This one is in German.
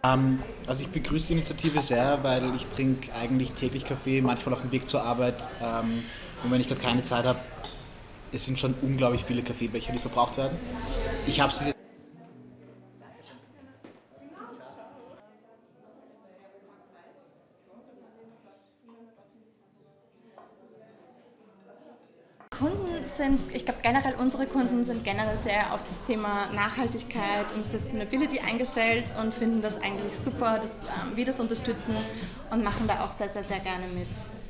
Also ich begrüße die Initiative sehr, weil ich trinke eigentlich täglich Kaffee, manchmal auf dem Weg zur Arbeit. Und wenn ich gerade keine Zeit habe, es sind schon unglaublich viele Kaffeebecher, die verbraucht werden. Ich habe es bis jetzt. Kunden sind, ich glaube generell unsere Kunden sind generell sehr auf das Thema Nachhaltigkeit und Sustainability eingestellt und finden das eigentlich super, dass wir das unterstützen und machen da auch sehr, sehr, sehr gerne mit.